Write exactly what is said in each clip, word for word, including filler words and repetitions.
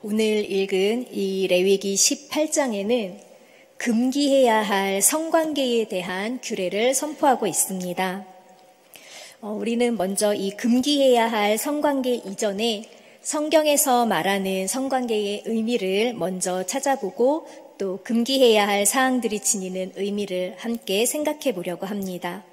오늘 읽은 이 레위기 십팔 장에는 금기해야 할 성관계에 대한 규례를 선포하고 있습니다. 어, 우리는 먼저 이 금기해야 할 성관계 이전에 성경에서 말하는 성관계의 의미를 먼저 찾아보고 또 금기해야 할 사항들이 지니는 의미를 함께 생각해 보려고 합니다.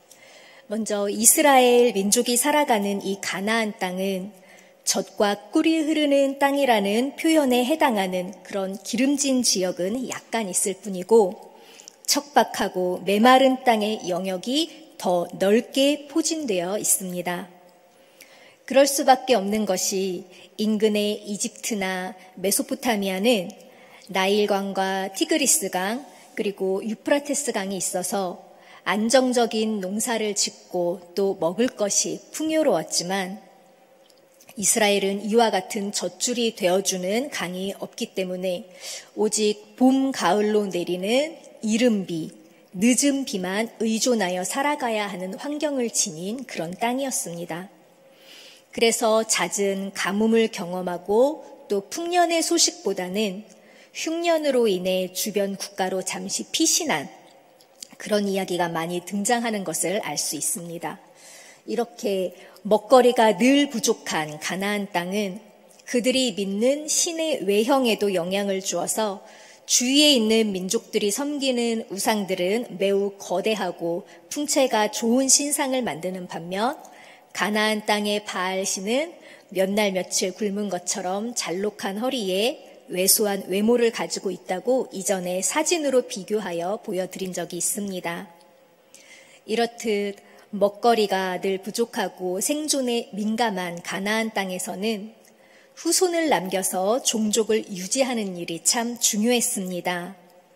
먼저 이스라엘 민족이 살아가는 이 가나안 땅은 젖과 꿀이 흐르는 땅이라는 표현에 해당하는 그런 기름진 지역은 약간 있을 뿐이고 척박하고 메마른 땅의 영역이 더 넓게 포진되어 있습니다. 그럴 수밖에 없는 것이 인근의 이집트나 메소포타미아는 나일강과 티그리스강 그리고 유프라테스 강이 있어서 안정적인 농사를 짓고 또 먹을 것이 풍요로웠지만 이스라엘은 이와 같은 젖줄이 되어주는 강이 없기 때문에 오직 봄, 가을로 내리는 이른 비, 늦은 비만 의존하여 살아가야 하는 환경을 지닌 그런 땅이었습니다. 그래서 잦은 가뭄을 경험하고 또 풍년의 소식보다는 흉년으로 인해 주변 국가로 잠시 피신한 그런 이야기가 많이 등장하는 것을 알 수 있습니다. 이렇게 먹거리가 늘 부족한 가나안 땅은 그들이 믿는 신의 외형에도 영향을 주어서 주위에 있는 민족들이 섬기는 우상들은 매우 거대하고 풍채가 좋은 신상을 만드는 반면 가나안 땅의 바알신은 몇 날 며칠 굶은 것처럼 잘록한 허리에 왜소한 외모를 가지고 있다고 이전에 사진으로 비교하여 보여드린 적이 있습니다. 이렇듯 먹거리가 늘 부족하고 생존에 민감한 가나안 땅에서는 후손을 남겨서 종족을 유지하는 일이 참 중요했습니다.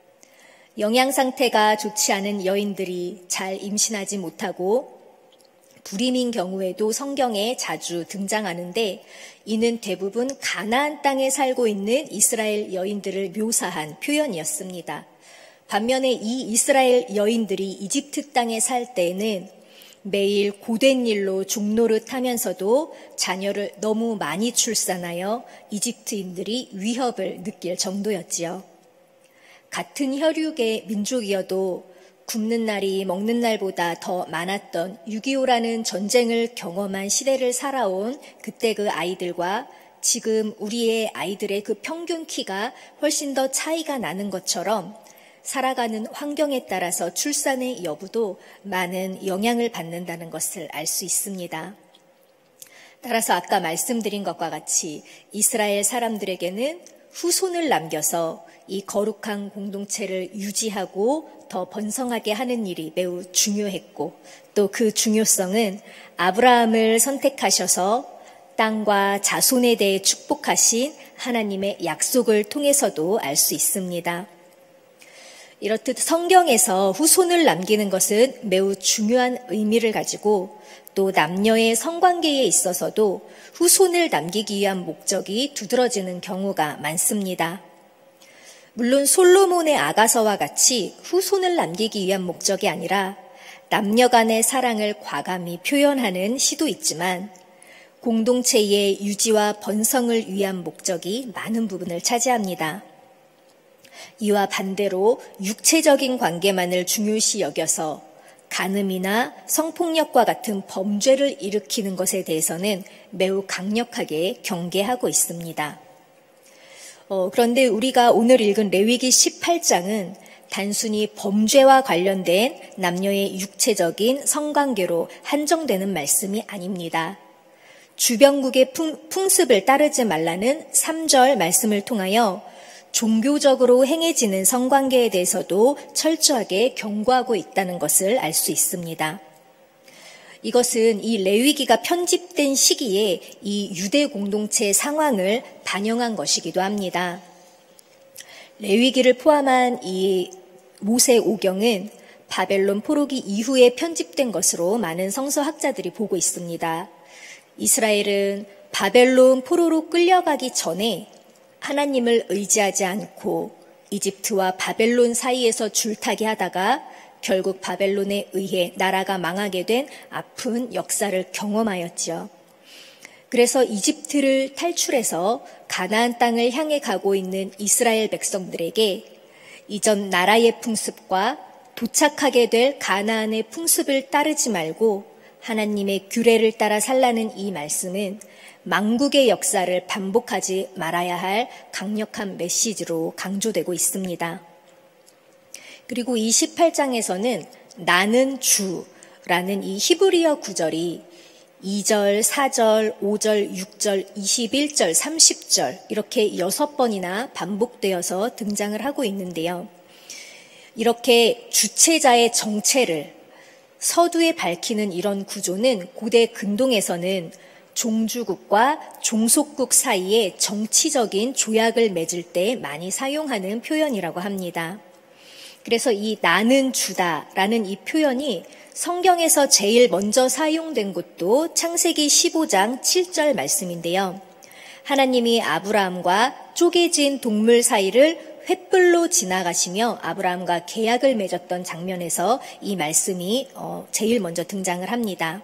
영양 상태가 좋지 않은 여인들이 잘 임신하지 못하고 불임인 경우에도 성경에 자주 등장하는데 이는 대부분 가나안 땅에 살고 있는 이스라엘 여인들을 묘사한 표현이었습니다. 반면에 이 이스라엘 여인들이 이집트 땅에 살 때에는 매일 고된 일로 종노릇 하면서도 자녀를 너무 많이 출산하여 이집트인들이 위협을 느낄 정도였지요. 같은 혈육의 민족이어도 굶는 날이 먹는 날보다 더 많았던 육이오라는 전쟁을 경험한 시대를 살아온 그때 그 아이들과 지금 우리의 아이들의 그 평균 키가 훨씬 더 차이가 나는 것처럼 살아가는 환경에 따라서 출산의 여부도 많은 영향을 받는다는 것을 알 수 있습니다. 따라서 아까 말씀드린 것과 같이 이스라엘 사람들에게는 후손을 남겨서 이 거룩한 공동체를 유지하고 더 번성하게 하는 일이 매우 중요했고 또 그 중요성은 아브라함을 선택하셔서 땅과 자손에 대해 축복하신 하나님의 약속을 통해서도 알 수 있습니다. 이렇듯 성경에서 후손을 남기는 것은 매우 중요한 의미를 가지고 또 남녀의 성관계에 있어서도 후손을 남기기 위한 목적이 두드러지는 경우가 많습니다. 물론 솔로몬의 아가서와 같이 후손을 남기기 위한 목적이 아니라 남녀 간의 사랑을 과감히 표현하는 시도 있지만 공동체의 유지와 번성을 위한 목적이 많은 부분을 차지합니다. 이와 반대로 육체적인 관계만을 중요시 여겨서 간음이나 성폭력과 같은 범죄를 일으키는 것에 대해서는 매우 강력하게 경계하고 있습니다. 어, 그런데 우리가 오늘 읽은 레위기 십팔 장은 단순히 범죄와 관련된 남녀의 육체적인 성관계로 한정되는 말씀이 아닙니다. 주변국의 풍, 풍습을 따르지 말라는 삼 절 말씀을 통하여 종교적으로 행해지는 성관계에 대해서도 철저하게 경고하고 있다는 것을 알 수 있습니다. 이것은 이 레위기가 편집된 시기에 이 유대 공동체의 상황을 반영한 것이기도 합니다. 레위기를 포함한 이 모세 오경은 바벨론 포로기 이후에 편집된 것으로 많은 성서학자들이 보고 있습니다. 이스라엘은 바벨론 포로로 끌려가기 전에 하나님을 의지하지 않고 이집트와 바벨론 사이에서 줄타기 하다가 결국 바벨론에 의해 나라가 망하게 된 아픈 역사를 경험하였지요. 그래서 이집트를 탈출해서 가나안 땅을 향해 가고 있는 이스라엘 백성들에게 이전 나라의 풍습과 도착하게 될 가나안의 풍습을 따르지 말고 하나님의 규례를 따라 살라는 이 말씀은 만국의 역사를 반복하지 말아야 할 강력한 메시지로 강조되고 있습니다. 그리고 이 십팔 장에서는 나는 주라는 이 히브리어 구절이 이 절, 사 절, 오 절, 육 절, 이십일 절, 삼십 절 이렇게 여섯 번이나 반복되어서 등장을 하고 있는데요. 이렇게 주체자의 정체를 서두에 밝히는 이런 구조는 고대 근동에서는 종주국과 종속국 사이에 정치적인 조약을 맺을 때 많이 사용하는 표현이라고 합니다. 그래서 이 나는 주다라는 이 표현이 성경에서 제일 먼저 사용된 것도 창세기 십오 장 칠 절 말씀인데요. 하나님이 아브라함과 쪼개진 동물 사이를 횃불로 지나가시며 아브라함과 계약을 맺었던 장면에서 이 말씀이 제일 먼저 등장을 합니다.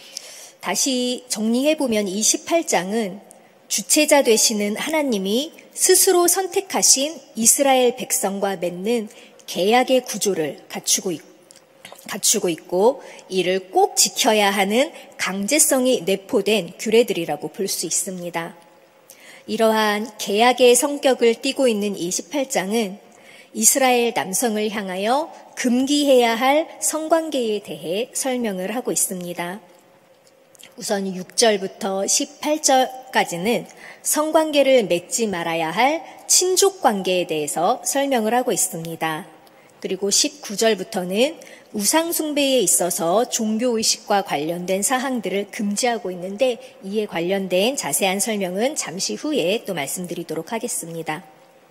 다시 정리해보면 이 십팔 장은 주체자 되시는 하나님이 스스로 선택하신 이스라엘 백성과 맺는 계약의 구조를 갖추고 있고 갖추고 있고 이를 꼭 지켜야 하는 강제성이 내포된 규례들이라고 볼 수 있습니다. 이러한 계약의 성격을 띠고 있는 이 십팔 장은 이스라엘 남성을 향하여 금기해야 할 성관계에 대해 설명을 하고 있습니다. 우선 육 절부터 십팔 절까지는 성관계를 맺지 말아야 할 친족관계에 대해서 설명을 하고 있습니다. 그리고 십구 절부터는 우상숭배에 있어서 종교의식과 관련된 사항들을 금지하고 있는데 이에 관련된 자세한 설명은 잠시 후에 또 말씀드리도록 하겠습니다.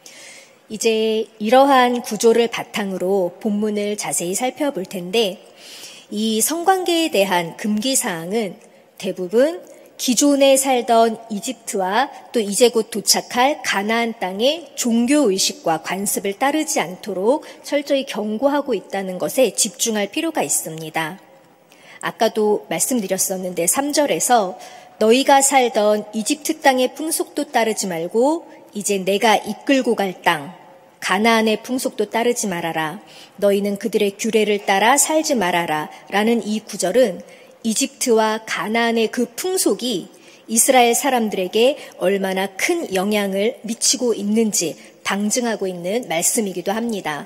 이제 이러한 구조를 바탕으로 본문을 자세히 살펴볼 텐데 이 성관계에 대한 금기사항은 대부분 기존에 살던 이집트와 또 이제 곧 도착할 가나안 땅의 종교의식과 관습을 따르지 않도록 철저히 경고하고 있다는 것에 집중할 필요가 있습니다. 아까도 말씀드렸었는데 삼 절에서 너희가 살던 이집트 땅의 풍속도 따르지 말고 이제 내가 이끌고 갈 땅 가나안의 풍속도 따르지 말아라. 너희는 그들의 규례를 따라 살지 말아라. 라는 이 구절은 이집트와 가나안의 그 풍속이 이스라엘 사람들에게 얼마나 큰 영향을 미치고 있는지 방증하고 있는 말씀이기도 합니다.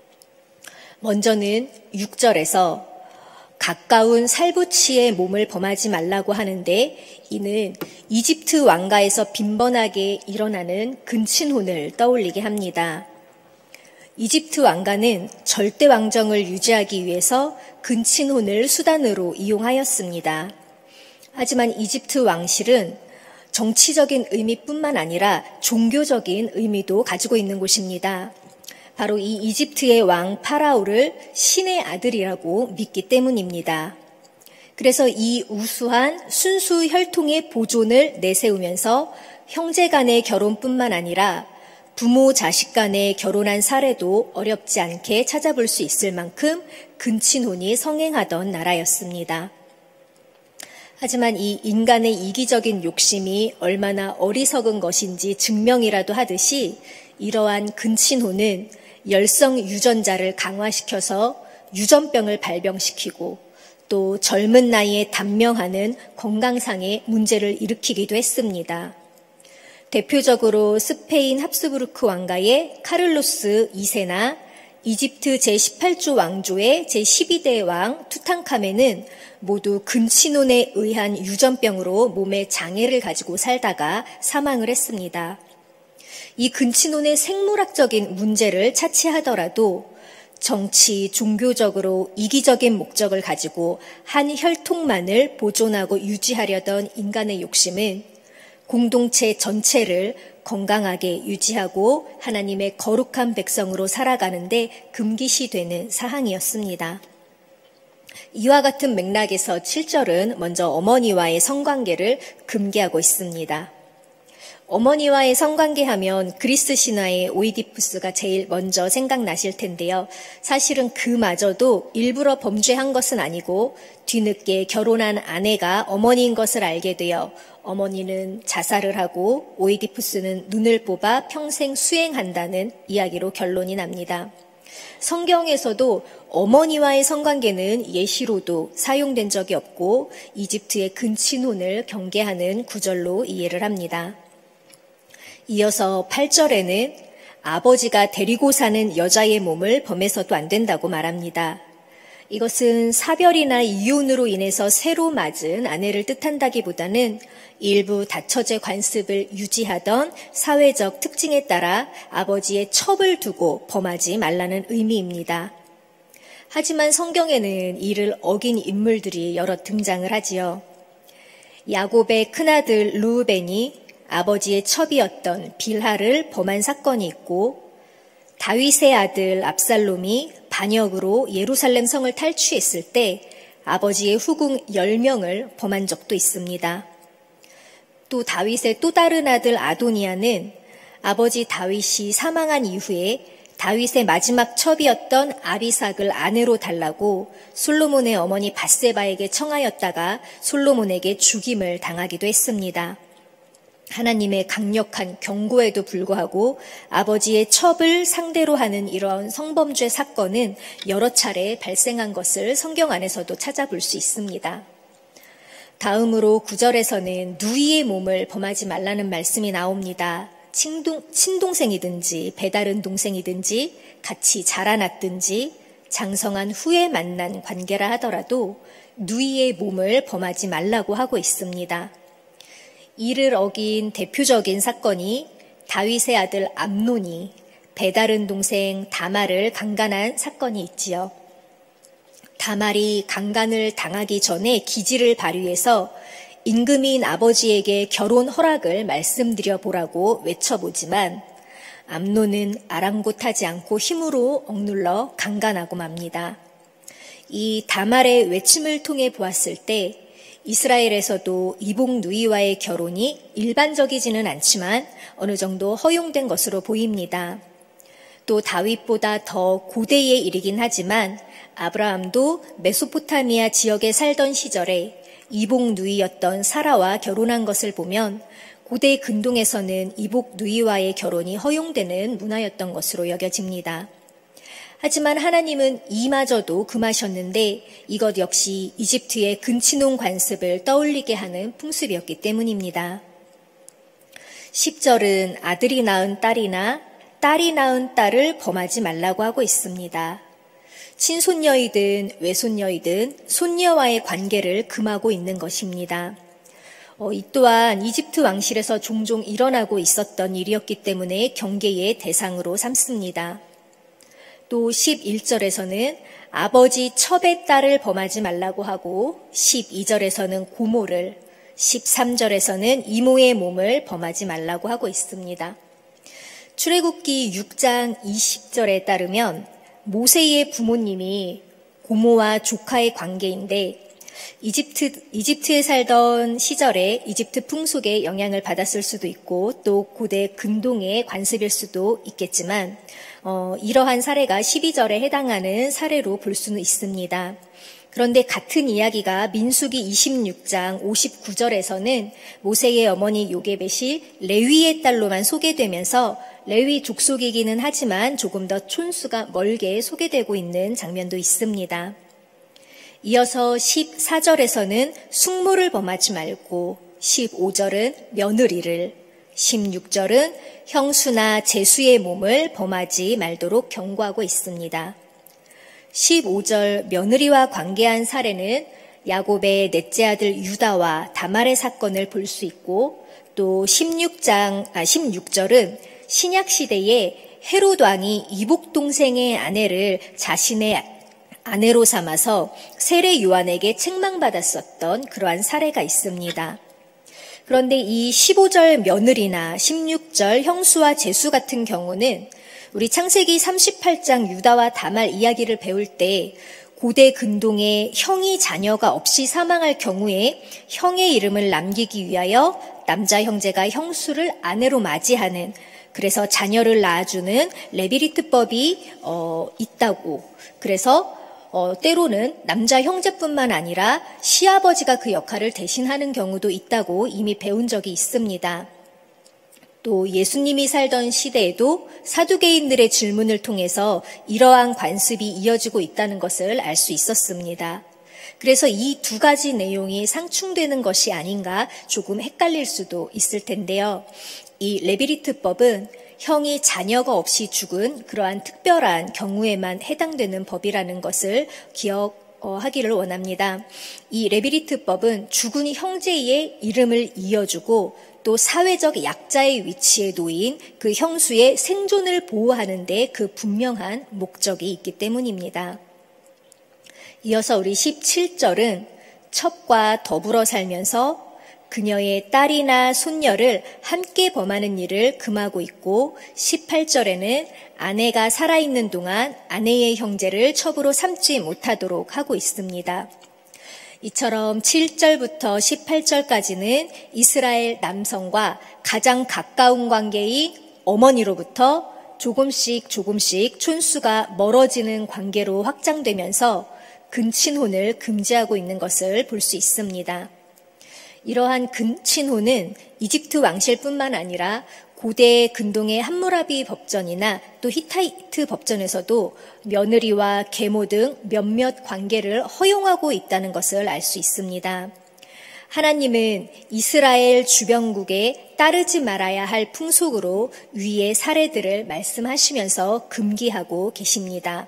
먼저는 육 절에서 가까운 살부치의 몸을 범하지 말라고 하는데 이는 이집트 왕가에서 빈번하게 일어나는 근친혼을 떠올리게 합니다. 이집트 왕가는 절대 왕정을 유지하기 위해서 근친혼을 수단으로 이용하였습니다. 하지만 이집트 왕실은 정치적인 의미뿐만 아니라 종교적인 의미도 가지고 있는 곳입니다. 바로 이 이집트의 왕 파라오를 신의 아들이라고 믿기 때문입니다. 그래서 이 우수한 순수 혈통의 보존을 내세우면서 형제 간의 결혼뿐만 아니라 부모 자식 간에 결혼한 사례도 어렵지 않게 찾아볼 수 있을 만큼 근친혼이 성행하던 나라였습니다. 하지만 이 인간의 이기적인 욕심이 얼마나 어리석은 것인지 증명이라도 하듯이 이러한 근친혼은 열성 유전자를 강화시켜서 유전병을 발병시키고 또 젊은 나이에 단명하는 건강상의 문제를 일으키기도 했습니다. 대표적으로 스페인 합스부르크 왕가의 카를로스 이 세나 이집트 제십팔 조 왕조의 제십이 대 왕 투탕카멘은 모두 근친혼에 의한 유전병으로 몸에 장애를 가지고 살다가 사망을 했습니다. 이 근친혼의 생물학적인 문제를 차치하더라도 정치, 종교적으로 이기적인 목적을 가지고 한 혈통만을 보존하고 유지하려던 인간의 욕심은 공동체 전체를 건강하게 유지하고 하나님의 거룩한 백성으로 살아가는데 금기시되는 사항이었습니다. 이와 같은 맥락에서 칠 절은 먼저 어머니와의 성관계를 금기하고 있습니다. 어머니와의 성관계하면 그리스 신화의 오이디푸스가 제일 먼저 생각나실 텐데요. 사실은 그마저도 일부러 범죄한 것은 아니고 뒤늦게 결혼한 아내가 어머니인 것을 알게 되어 어머니는 자살을 하고 오이디푸스는 눈을 뽑아 평생 수행한다는 이야기로 결론이 납니다. 성경에서도 어머니와의 성관계는 예시로도 사용된 적이 없고 이집트의 근친혼을 경계하는 구절로 이해를 합니다. 이어서 팔 절에는 아버지가 데리고 사는 여자의 몸을 범해서도 안 된다고 말합니다. 이것은 사별이나 이혼으로 인해서 새로 맞은 아내를 뜻한다기보다는 일부 다처제 관습을 유지하던 사회적 특징에 따라 아버지의 첩을 두고 범하지 말라는 의미입니다. 하지만 성경에는 이를 어긴 인물들이 여러 등장을 하지요. 야곱의 큰아들 르우벤이 아버지의 첩이었던 빌하를 범한 사건이 있고 다윗의 아들 압살롬이 반역으로 예루살렘 성을 탈취했을 때 아버지의 후궁 열 명을 범한 적도 있습니다. 또 다윗의 또 다른 아들 아도니아는 아버지 다윗이 사망한 이후에 다윗의 마지막 첩이었던 아비삭을 아내로 달라고 솔로몬의 어머니 밧세바에게 청하였다가 솔로몬에게 죽임을 당하기도 했습니다. 하나님의 강력한 경고에도 불구하고 아버지의 첩을 상대로 하는 이런 성범죄 사건은 여러 차례 발생한 것을 성경 안에서도 찾아볼 수 있습니다. 다음으로 구 절에서는 누이의 몸을 범하지 말라는 말씀이 나옵니다. 친동, 친동생이든지 배다른 동생이든지 같이 자라났든지 장성한 후에 만난 관계라 하더라도 누이의 몸을 범하지 말라고 하고 있습니다. 이를 어긴 대표적인 사건이 다윗의 아들 암논이 배다른 동생 다말을 강간한 사건이 있지요. 다말이 강간을 당하기 전에 기지를 발휘해서 임금인 아버지에게 결혼 허락을 말씀드려 보라고 외쳐보지만 암논은 아랑곳하지 않고 힘으로 억눌러 강간하고 맙니다. 이 다말의 외침을 통해 보았을 때 이스라엘에서도 이복 누이와의 결혼이 일반적이지는 않지만 어느 정도 허용된 것으로 보입니다. 또 다윗보다 더 고대의 일이긴 하지만 아브라함도 메소포타미아 지역에 살던 시절에 이복 누이였던 사라와 결혼한 것을 보면 고대 근동에서는 이복 누이와의 결혼이 허용되는 문화였던 것으로 여겨집니다. 하지만 하나님은 이마저도 금하셨는데 이것 역시 이집트의 근친혼 관습을 떠올리게 하는 풍습이었기 때문입니다. 십 절은 아들이 낳은 딸이나 딸이 낳은 딸을 범하지 말라고 하고 있습니다. 친손녀이든 외손녀이든 손녀와의 관계를 금하고 있는 것입니다. 어, 이 또한 이집트 왕실에서 종종 일어나고 있었던 일이었기 때문에 경계의 대상으로 삼습니다. 또 십일 절에서는 아버지 첩의 딸을 범하지 말라고 하고 십이 절에서는 고모를, 십삼 절에서는 이모의 몸을 범하지 말라고 하고 있습니다. 출애굽기 육 장 이십 절에 따르면 모세의 부모님이 고모와 조카의 관계인데 이집트, 이집트에 살던 시절에 이집트 풍속에 영향을 받았을 수도 있고 또 고대 근동의 관습일 수도 있겠지만 어, 이러한 사례가 십이 절에 해당하는 사례로 볼 수는 있습니다. 그런데 같은 이야기가 민수기 이십육 장 오십구 절에서는 모세의 어머니 요게벳이 레위의 딸로만 소개되면서 레위 족속이기는 하지만 조금 더 촌수가 멀게 소개되고 있는 장면도 있습니다. 이어서 십사 절에서는 숙모를 범하지 말고 십오 절은 며느리를, 십육 절은 형수나 제수의 몸을 범하지 말도록 경고하고 있습니다. 십오 절 며느리와 관계한 사례는 야곱의 넷째 아들 유다와 다말의 사건을 볼 수 있고 또 십육 장, 아, 십육 절은 신약 시대에 헤롯 왕이 이복 동생의 아내를 자신의 아내로 삼아서 세례 요한에게 책망받았었던 그러한 사례가 있습니다. 그런데 이 십오 절 며느리나 십육 절 형수와 제수 같은 경우는 우리 창세기 삼십팔 장 유다와 다말 이야기를 배울 때 고대 근동에 형이 자녀가 없이 사망할 경우에 형의 이름을 남기기 위하여 남자 형제가 형수를 아내로 맞이하는, 그래서 자녀를 낳아주는 레비리트법이 어, 있다고, 그래서 어, 때로는 남자 형제뿐만 아니라 시아버지가 그 역할을 대신하는 경우도 있다고 이미 배운 적이 있습니다. 또 예수님이 살던 시대에도 사두개인들의 질문을 통해서 이러한 관습이 이어지고 있다는 것을 알 수 있었습니다. 그래서 이 두 가지 내용이 상충되는 것이 아닌가 조금 헷갈릴 수도 있을 텐데요. 이 레비리트법은 형이 자녀가 없이 죽은 그러한 특별한 경우에만 해당되는 법이라는 것을 기억하기를 원합니다. 이 레비리트법은 죽은 형제의 이름을 이어주고 또 사회적 약자의 위치에 놓인 그 형수의 생존을 보호하는 데 그 분명한 목적이 있기 때문입니다. 이어서 우리 십칠 절은 첩과 더불어 살면서 그녀의 딸이나 손녀를 함께 범하는 일을 금하고 있고, 십팔 절에는 아내가 살아있는 동안 아내의 형제를 첩으로 삼지 못하도록 하고 있습니다. 이처럼 칠 절부터 십팔 절까지는 이스라엘 남성과 가장 가까운 관계인 어머니로부터 조금씩 조금씩 촌수가 멀어지는 관계로 확장되면서 근친혼을 금지하고 있는 것을 볼 수 있습니다. 이러한 근친혼은 이집트 왕실뿐만 아니라 고대 근동의 함무라비 법전이나 또 히타이트 법전에서도 며느리와 계모 등 몇몇 관계를 허용하고 있다는 것을 알 수 있습니다. 하나님은 이스라엘 주변국에 따르지 말아야 할 풍속으로 위의 사례들을 말씀하시면서 금기하고 계십니다.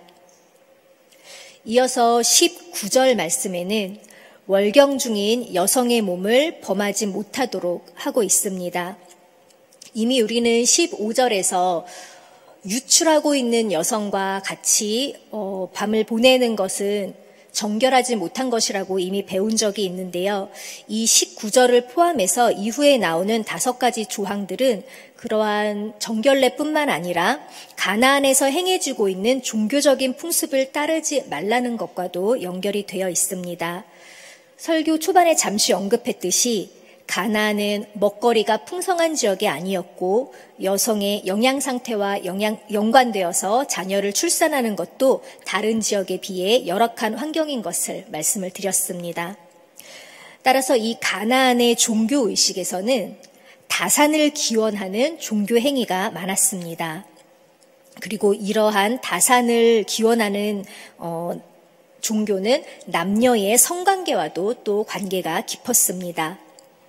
이어서 십구 절 말씀에는 월경 중인 여성의 몸을 범하지 못하도록 하고 있습니다. 이미 우리는 십오 절에서 유출하고 있는 여성과 같이 어, 밤을 보내는 것은 정결하지 못한 것이라고 이미 배운 적이 있는데요. 이 십구 절을 포함해서 이후에 나오는 다섯 가지 조항들은 그러한 정결례뿐만 아니라 가나안에서 행해지고 있는 종교적인 풍습을 따르지 말라는 것과도 연결이 되어 있습니다. 설교 초반에 잠시 언급했듯이 가나안은 먹거리가 풍성한 지역이 아니었고 여성의 영양 상태와 영양, 연관되어서 자녀를 출산하는 것도 다른 지역에 비해 열악한 환경인 것을 말씀을 드렸습니다. 따라서 이 가나안의 종교 의식에서는 다산을 기원하는 종교 행위가 많았습니다. 그리고 이러한 다산을 기원하는 어, 종교는 남녀의 성관계와도 또 관계가 깊었습니다.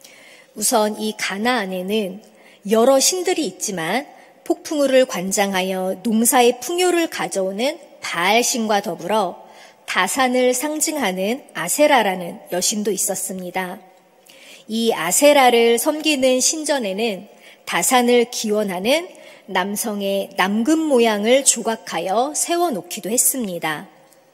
우선 이 가나안에는 여러 신들이 있지만 폭풍우를 관장하여 농사의 풍요를 가져오는 바알신과 더불어 다산을 상징하는 아세라라는 여신도 있었습니다. 이 아세라를 섬기는 신전에는 다산을 기원하는 남성의 남금 모양을 조각하여 세워놓기도 했습니다.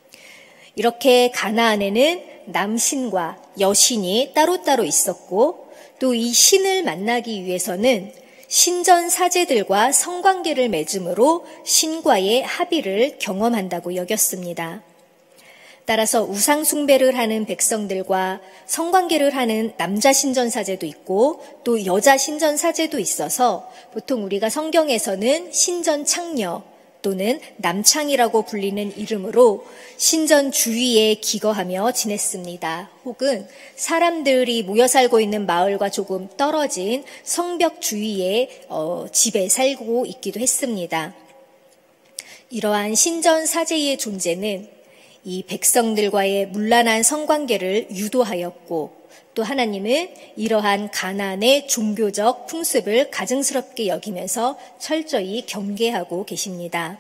이렇게 가나안에는 남신과 여신이 따로따로 있었고 또 이 신을 만나기 위해서는 신전 사제들과 성관계를 맺음으로 신과의 합의를 경험한다고 여겼습니다. 따라서 우상 숭배를 하는 백성들과 성관계를 하는 남자 신전 사제도 있고 또 여자 신전 사제도 있어서 보통 우리가 성경에서는 신전 창녀 또는 남창이라고 불리는 이름으로 신전 주위에 기거하며 지냈습니다. 혹은 사람들이 모여 살고 있는 마을과 조금 떨어진 성벽 주위에 어, 집에 살고 있기도 했습니다. 이러한 신전 사제의 존재는 이 백성들과의 문란한 성관계를 유도하였고 또 하나님은 이러한 가나안의 종교적 풍습을 가증스럽게 여기면서 철저히 경계하고 계십니다.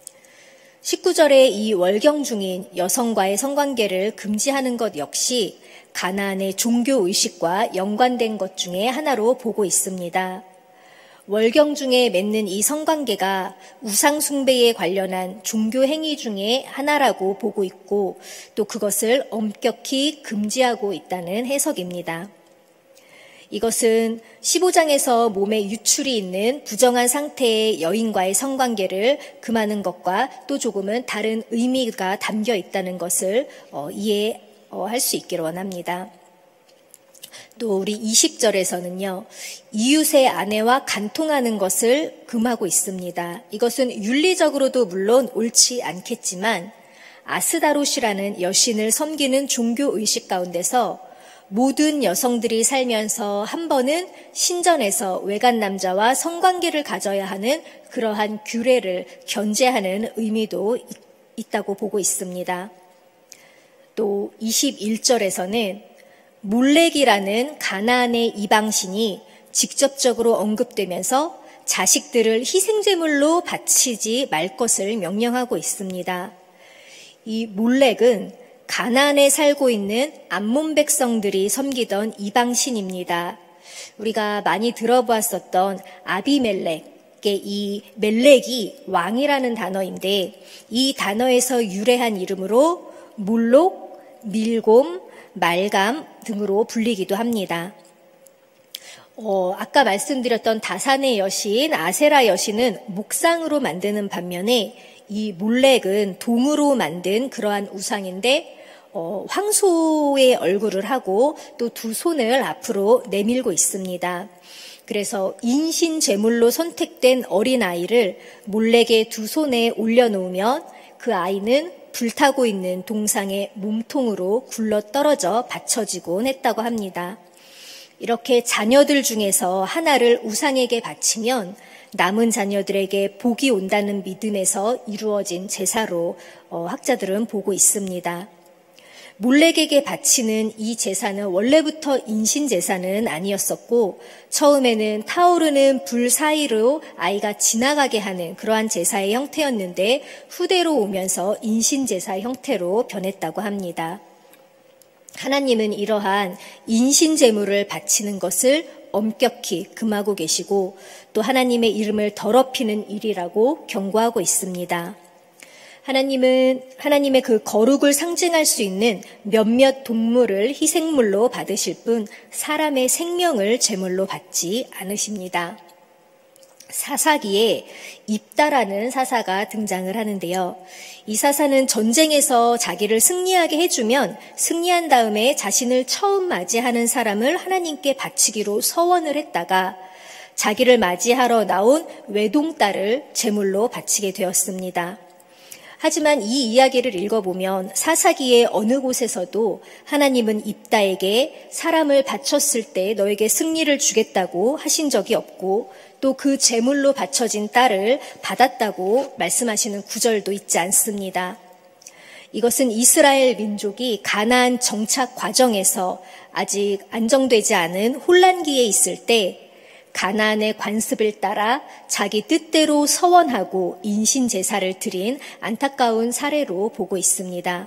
십구 절에 이 월경 중인 여성과의 성관계를 금지하는 것 역시 가나안의 종교 의식과 연관된 것 중에 하나로 보고 있습니다. 월경 중에 맺는 이 성관계가 우상 숭배에 관련한 종교 행위 중에 하나라고 보고 있고 또 그것을 엄격히 금지하고 있다는 해석입니다. 이것은 십오 장에서 몸에 유출이 있는 부정한 상태의 여인과의 성관계를 금하는 것과 또 조금은 다른 의미가 담겨 있다는 것을 이해할 수 있기를 원합니다. 또 우리 이십 절에서는요, 이웃의 아내와 간통하는 것을 금하고 있습니다. 이것은 윤리적으로도 물론 옳지 않겠지만 아스다롯이라는 여신을 섬기는 종교 의식 가운데서 모든 여성들이 살면서 한 번은 신전에서 외간 남자와 성관계를 가져야 하는 그러한 규례를 견제하는 의미도 있다고 보고 있습니다. 또 이십일 절에서는 몰렉이라는 가나안의 이방신이 직접적으로 언급되면서 자식들을 희생제물로 바치지 말 것을 명령하고 있습니다. 이 몰렉은 가나안에 살고 있는 암몬 백성들이 섬기던 이방신입니다. 우리가 많이 들어보았었던 아비멜렉의 이 멜렉이 왕이라는 단어인데 이 단어에서 유래한 이름으로 몰록, 밀곰, 말감 등으로 불리기도 합니다. 어, 아까 말씀드렸던 다산의 여신, 아세라 여신은 목상으로 만드는 반면에 이 몰렉은 동으로 만든 그러한 우상인데 어, 황소의 얼굴을 하고 또 두 손을 앞으로 내밀고 있습니다. 그래서 인신 제물로 선택된 어린아이를 몰렉의 두 손에 올려놓으면 그 아이는 불타고 있는 동상의 몸통으로 굴러 떨어져 받쳐지곤 했다고 합니다. 이렇게 자녀들 중에서 하나를 우상에게 바치면 남은 자녀들에게 복이 온다는 믿음에서 이루어진 제사로 어, 학자들은 보고 있습니다. 몰렉에게 바치는 이 제사는 원래부터 인신 제사는 아니었었고 처음에는 타오르는 불 사이로 아이가 지나가게 하는 그러한 제사의 형태였는데 후대로 오면서 인신 제사 형태로 변했다고 합니다. 하나님은 이러한 인신 제물을 바치는 것을 엄격히 금하고 계시고 또 하나님의 이름을 더럽히는 일이라고 경고하고 있습니다. 하나님은 하나님의 그 거룩을 상징할 수 있는 몇몇 동물을 희생물로 받으실 뿐 사람의 생명을 제물로 받지 않으십니다. 사사기에 입다라는 사사가 등장을 하는데요. 이 사사는 전쟁에서 자기를 승리하게 해주면 승리한 다음에 자신을 처음 맞이하는 사람을 하나님께 바치기로 서원을 했다가 자기를 맞이하러 나온 외동딸을 제물로 바치게 되었습니다. 하지만 이 이야기를 읽어보면 사사기의 어느 곳에서도 하나님은 입다에게 사람을 바쳤을 때 너에게 승리를 주겠다고 하신 적이 없고 또 그 제물로 바쳐진 딸을 받았다고 말씀하시는 구절도 있지 않습니다. 이것은 이스라엘 민족이 가나안 정착 과정에서 아직 안정되지 않은 혼란기에 있을 때 가나안의 관습을 따라 자기 뜻대로 서원하고 인신 제사를 드린 안타까운 사례로 보고 있습니다.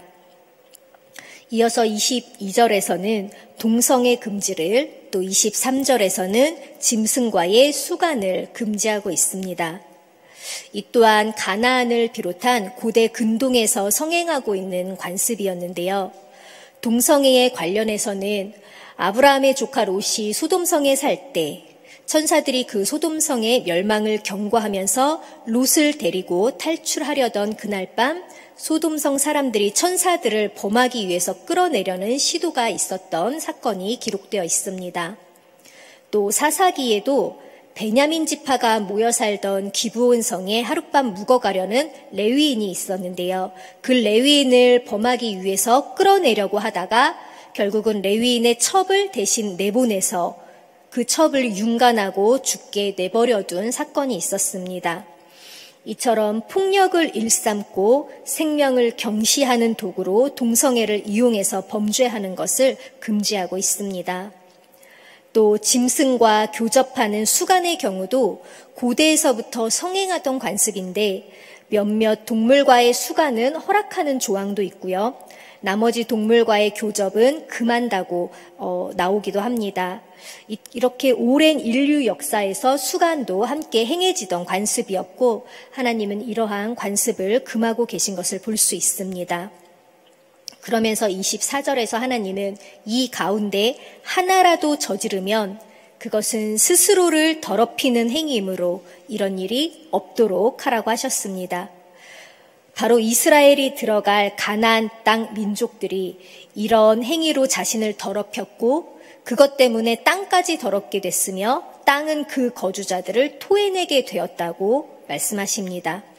이어서 이십이 절에서는 동성애 금지를 또 이십삼 절에서는 짐승과의 수간을 금지하고 있습니다. 이 또한 가나안을 비롯한 고대 근동에서 성행하고 있는 관습이었는데요. 동성애에 관련해서는 아브라함의 조카 롯이 소돔성에 살 때 천사들이 그 소돔성의 멸망을 경고하면서 롯을 데리고 탈출하려던 그날 밤 소돔성 사람들이 천사들을 범하기 위해서 끌어내려는 시도가 있었던 사건이 기록되어 있습니다. 또 사사기에도 베냐민 지파가 모여 살던 기브온 성에 하룻밤 묵어가려는 레위인이 있었는데요. 그 레위인을 범하기 위해서 끌어내려고 하다가 결국은 레위인의 첩을 대신 내보내서 그 첩을 융간하고 죽게 내버려둔 사건이 있었습니다. 이처럼 폭력을 일삼고 생명을 경시하는 도구로 동성애를 이용해서 범죄하는 것을 금지하고 있습니다. 또 짐승과 교접하는 수간의 경우도 고대에서부터 성행하던 관습인데 몇몇 동물과의 수간은 허락하는 조항도 있고요. 나머지 동물과의 교접은 금한다고 어, 나오기도 합니다. 이, 이렇게 오랜 인류 역사에서 수간도 함께 행해지던 관습이었고 하나님은 이러한 관습을 금하고 계신 것을 볼 수 있습니다. 그러면서 이십사 절에서 하나님은 이 가운데 하나라도 저지르면 그것은 스스로를 더럽히는 행위이므로 이런 일이 없도록 하라고 하셨습니다. 바로 이스라엘이 들어갈 가나안 땅 민족들이 이런 행위로 자신을 더럽혔고 그것 때문에 땅까지 더럽게 됐으며 땅은 그 거주자들을 토해내게 되었다고 말씀하십니다.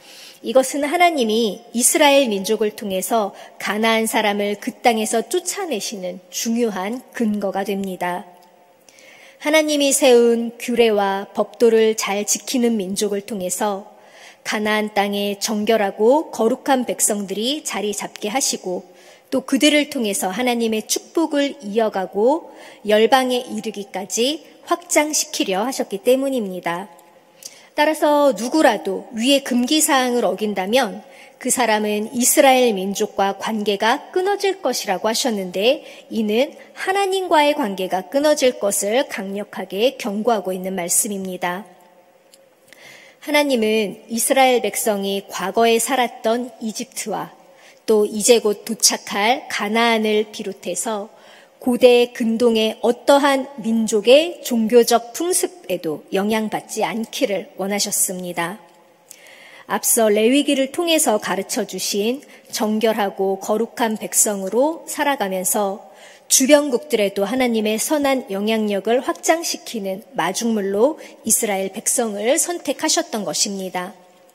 이것은 하나님이 이스라엘 민족을 통해서 가나안 사람을 그 땅에서 쫓아내시는 중요한 근거가 됩니다. 하나님이 세운 규례와 법도를 잘 지키는 민족을 통해서 가나안 땅에 정결하고 거룩한 백성들이 자리 잡게 하시고 또 그들을 통해서 하나님의 축복을 이어가고 열방에 이르기까지 확장시키려 하셨기 때문입니다. 따라서 누구라도 위의 금기사항을 어긴다면 그 사람은 이스라엘 민족과 관계가 끊어질 것이라고 하셨는데 이는 하나님과의 관계가 끊어질 것을 강력하게 경고하고 있는 말씀입니다. 하나님은 이스라엘 백성이 과거에 살았던 이집트와 또 이제 곧 도착할 가나안을 비롯해서 고대 근동의 어떠한 민족의 종교적 풍습에도 영향받지 않기를 원하셨습니다. 앞서 레위기를 통해서 가르쳐 주신 정결하고 거룩한 백성으로 살아가면서 주변국들에도 하나님의 선한 영향력을 확장시키는 마중물로 이스라엘 백성을 선택하셨던 것입니다.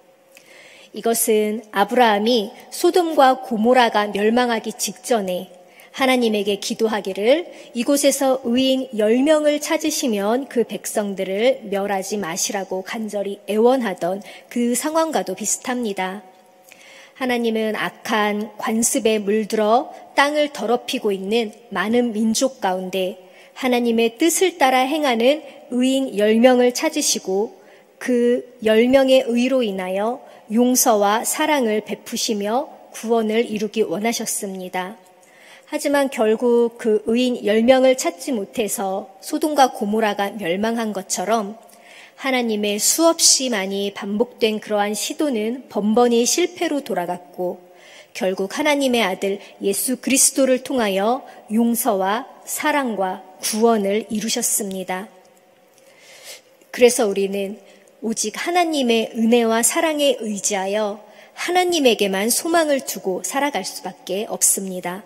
이것은 아브라함이 소돔과 고모라가 멸망하기 직전에 하나님에게 기도하기를 이곳에서 의인 열 명을 찾으시면 그 백성들을 멸하지 마시라고 간절히 애원하던 그 상황과도 비슷합니다. 하나님은 악한 관습에 물들어 땅을 더럽히고 있는 많은 민족 가운데 하나님의 뜻을 따라 행하는 의인 열 명을 찾으시고 그 열 명의 의로 인하여 용서와 사랑을 베푸시며 구원을 이루기 원하셨습니다. 하지만 결국 그 의인 열 명을 찾지 못해서 소돔과 고모라가 멸망한 것처럼 하나님의 수없이 많이 반복된 그러한 시도는 번번이 실패로 돌아갔고 결국 하나님의 아들 예수 그리스도를 통하여 용서와 사랑과 구원을 이루셨습니다. 그래서 우리는 오직 하나님의 은혜와 사랑에 의지하여 하나님에게만 소망을 두고 살아갈 수밖에 없습니다.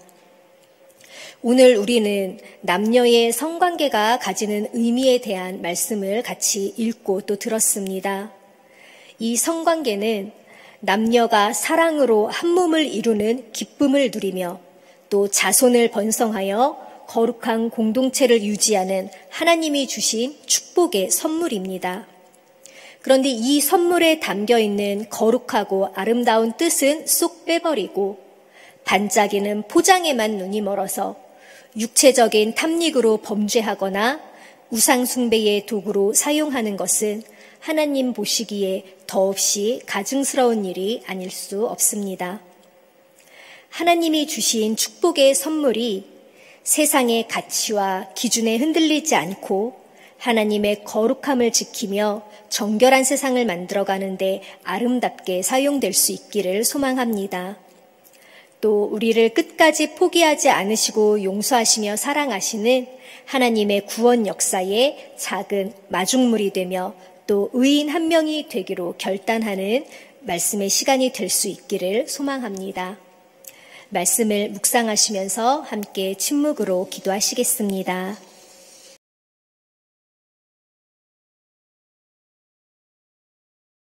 오늘 우리는 남녀의 성관계가 가지는 의미에 대한 말씀을 같이 읽고 또 들었습니다. 이 성관계는 남녀가 사랑으로 한 몸을 이루는 기쁨을 누리며 또 자손을 번성하여 거룩한 공동체를 유지하는 하나님이 주신 축복의 선물입니다. 그런데 이 선물에 담겨 있는 거룩하고 아름다운 뜻은 쏙 빼버리고 반짝이는 포장에만 눈이 멀어서 육체적인 탐닉으로 범죄하거나 우상숭배의 도구로 사용하는 것은 하나님 보시기에 더없이 가증스러운 일이 아닐 수 없습니다. 하나님이 주신 축복의 선물이 세상의 가치와 기준에 흔들리지 않고 하나님의 거룩함을 지키며 정결한 세상을 만들어가는데 아름답게 사용될 수 있기를 소망합니다. 또 우리를 끝까지 포기하지 않으시고 용서하시며 사랑하시는 하나님의 구원 역사에 작은 마중물이 되며 또 의인 한 명이 되기로 결단하는 말씀의 시간이 될 수 있기를 소망합니다. 말씀을 묵상하시면서 함께 침묵으로 기도하시겠습니다.